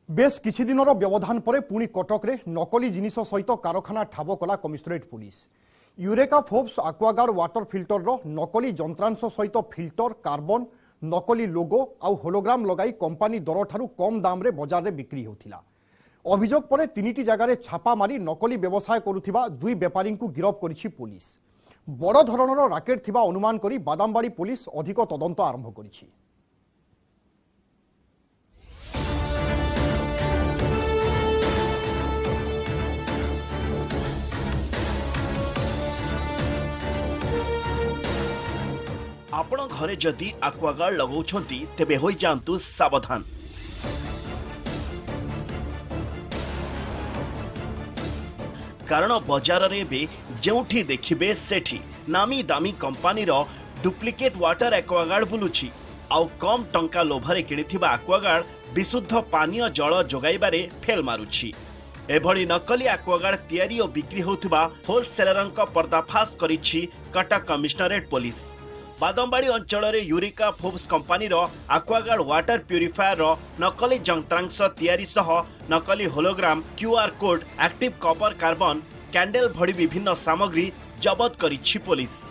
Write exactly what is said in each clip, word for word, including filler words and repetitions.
Base किछि दिनर व्यवधान पर पुणी कटक रे नकली जिनिस सहित कारखाना ठाब कला commissionerate police. Eureka Forbes Aquaguard water filter रो नकली जंत्रांश सहित फिल्टर कार्बन नकली लोगो आउ होलोग्राम लगाई कंपानी दर ठारू कम दाम रे बाजार रे बिक्री होथिला। अभियोग पर तीनिटी जगार छापा मारी नकली व्यवसाय करुथिबा दुई व्यापारी को गिरफ करिछि पुलिस। बड़ धरणर राकेट थिबा अनुमान करी बादामबाड़ी पुलिस अधिक तदंत आरंभ करिछि। आपण घरे जदि आक्वागार्ड लगाउछंती तेबे होई जांतु सावधान। कारण बाजार रे बे जेउठी देखिबे सेठी नामी दामी कंपनी रो डुप्लिकेट वाटर एक्वागार्ड बुलुछि। आउ कम टंका लोभरे किनिथिबा एक्वागार्ड विशुद्ध पानीय जल जोगाइबारे फेल मारुछि। एभली नकली एक्वागार्ड तैयारी और बिक्री होउथिबा होलसेलरंक पर्दाफाश करिछि कटक कमिशनरेट पुलिस। बादामबाड़ी अंचल रे यूरिका फोर्ब्स कंपनी रो आक्वागार्ड वाटर प्यूरिफायर रो नकली जंत्रांश तैयारी सह नकली hologram QR code active copper carbon candle भड़ी विभिन्न सामग्री जबत करिछि पुलिस।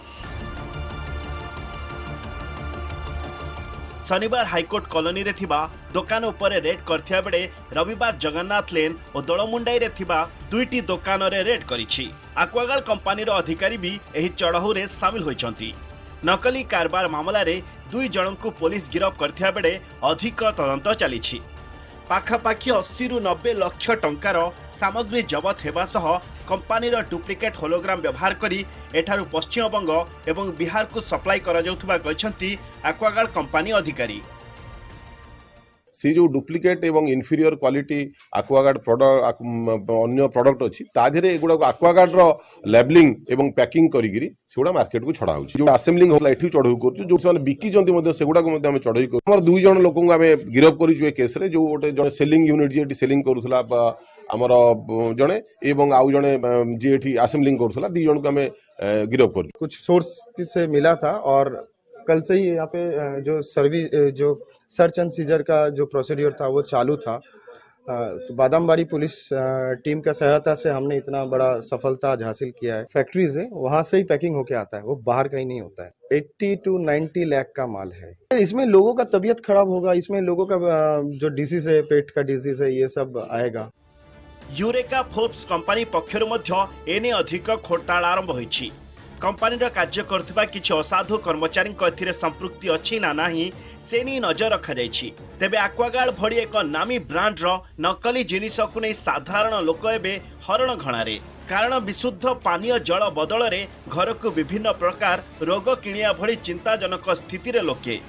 शनिवार हाईकोर्ट कॉलोनी रे थिबा दुकान उपरे रेड करथिया बेले रविवार जगन्नाथ लेन और दलमुंडाई रे थिबा दुईटी दुकान रे रेड करिछि। आक्वागार्ड कंपनी रो अधिकारी भी एही चढ़ऊ रे शामिल होइछंती। नकली कारबार मामला रे दुई जन को पुलिस गिरफ करथिया बेले अधिक तदंत चलीछि। पाखापाखी अस्सी रु नब्बे लक्ष टंकार सामग्री जबत हेबा सह कंपनी रो डुप्लिकेट होलोग्राम व्यवहार करी एठारु पश्चिमबंग एवं बिहार को सप्लाई करा जाउथबा कहछंती एक्वागार्ड कंपनी अधिकारी। सी जो डुप्लिकेट एवं इनफीरियर क्वालिटी आक्वागार्ड प्रोडक्ट अन्य प्रोडक्ट अच्छी ताधे एगुड़ा आक्वागार्ड रो लेबलिंग एवं पैकिंग करी सेगुड़ा मार्केट को छड़ा होछि। जो असेंबलिंग होला एठी चढ़ऊ करछु जो से बिकी जंती मध्ये सेगुड़ा को मध्ये हम चढ़ई कर हमर दुई जन लोक को हमें गिरफ करी जो केस रे जो गोटे जने सेलिंग यूनिट जे सेलिंग करूथला हमर जने एवं आउ जने जे एठी असेंबलिंग करूथला दी जन को हमें गिरफ कर। कुछ सोर्स से मिला था और कल से ही यहाँ पे जो सर्विस जो सर्च एंड सीजर का जो प्रोसीड्यूर था वो चालू था। तो बादामबाड़ी पुलिस टीम का सहायता से हमने इतना बड़ा सफलता आज हासिल किया है। फैक्ट्रीज है वहाँ से ही पैकिंग होके आता है, वो बाहर कहीं नहीं होता है। अस्सी टू नब्बे लाख का माल है। इसमें लोगों का तबीयत खराब होगा, इसमें लोगों का जो डिसीज है, पेट का डिसीज है, ये सब आएगा। यूरेका फोर्ब्स कंपनी पक्षरु मध्य एने अधिक खोटाल आरंभ होइछि। कंपनी कार्य करथिबा किछि असाधु कर्मचारी एथिरे संपृक्ति अछि ना नाही से नहीं नजर रखा जाइछि। तेबे एक्वागार्ड भड़ी एक नामी ब्रांड रो नकली जिनिस को नहीं साधारण लोक एबे हरण घणारे। कारण विशुद्ध पानीय जल बदल रे घर को विभिन्न प्रकार रोग किणिया भड़ी चिंताजनक स्थिति रे लोके।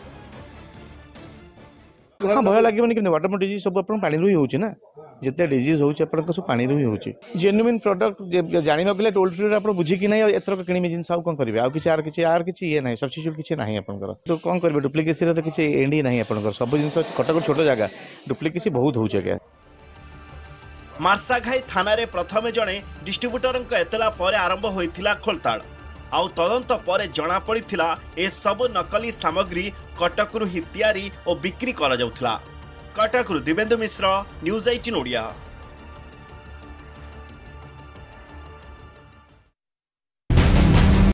हाँ भय लगे कि वाटर डिजीज सब पानी रु ही होची ना, जिते डिजीज होची अपन सब पानी रु ही होची। जेन्युइन प्रोडक्ट जानिबा बेले टोल फ्री आपण बुझी कि नै एथर किणी जिंस आउ कोन करबे आउ किछि आर किछि आर किछि ये नै सब्स्टिट्यूट किछि नाही आपनकर तो कोन करबे। डुप्लीकेसी रे तो किछि एंडी नाही आपनकर सब जिंस कटक छोटो जगह डुप्लीकेसी बहुत होउछ के। मार्साघाई थाना रे प्रथमे जणे डिस्ट्रीब्यूटरक एतला परे आरंभ होइथिला खोलताड़। आउ तदंत पर जना पड़िथिला ए सब नकली सामग्री कटकरू ही तैयारी और बिक्री करा जाउथिला। कटकरू दिवेंदु मिश्र, न्यूज एटीन ओडिया।